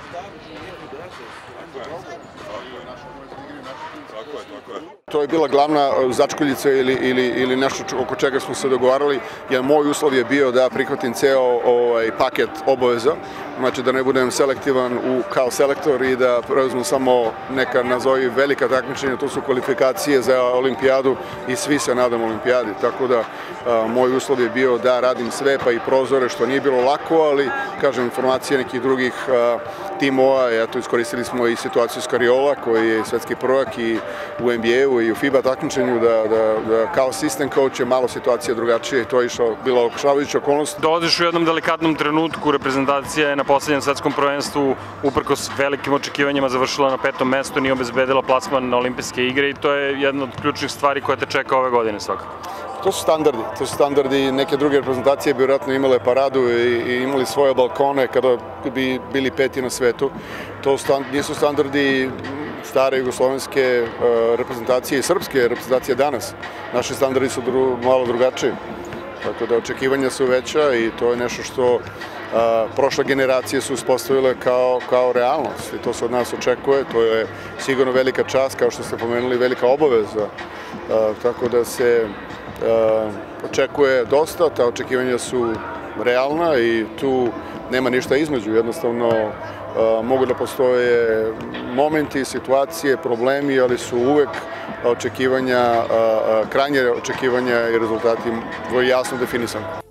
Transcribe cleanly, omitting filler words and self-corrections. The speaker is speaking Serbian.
To je bila glavna začkoljica ili nešto oko čega smo se dogovarali, jer moj uslov je bio da prihvatim ceo paket obaveza, znači da ne budem selektivan kao selektor i da preuzmem samo neka, nazovi, velika takmičenja, to su kvalifikacije za olimpijadu i svi se nadamo olimpijadi, tako da moj uslov je bio da radim sve, pa i prozore, što nije bilo lako, ali, kažem, informacije nekih drugih timova, eto, iskoristili smo i situaciju Skariola, koji je svetski prvak i u NBA-u i u FIBA takmičenju, da kao assistant coach je malo situacija drugačija i to je išlo, bila olakšavajuća okolnost. Dolaziš u jednom delikatnom trenutku, reprezentacija je na poslednjem svetskom prvenstvu uprkos velikim očekivanjima završila na 5. mestu, nije obezbedila plasman na olimpijske igre i to je jedna od ključnih stvari koja te čeka ove godine svakako. To su standardi, neke druge reprezentacije bi vjerojatno imale paradu i imali svoje balkone kada bi bili 5. na svetu. To nisu standardi stare jugoslovenske reprezentacije i srpske reprezentacije danas. Naši standardi su malo drugačiji, tako da očekivanja su veća i to je nešto što prošle generacije su uspostavile kao realnost i to se od nas očekuje. To je sigurno velika čast, kao što ste pomenuli, velika obaveza, tako da se očekuje dosta, ta očekivanja su realna i tu nema ništa između, jednostavno mogu da postoje momenti, situacije, problemi, ali su uvek očekivanja, krajnje očekivanja i rezultati jasno definisani.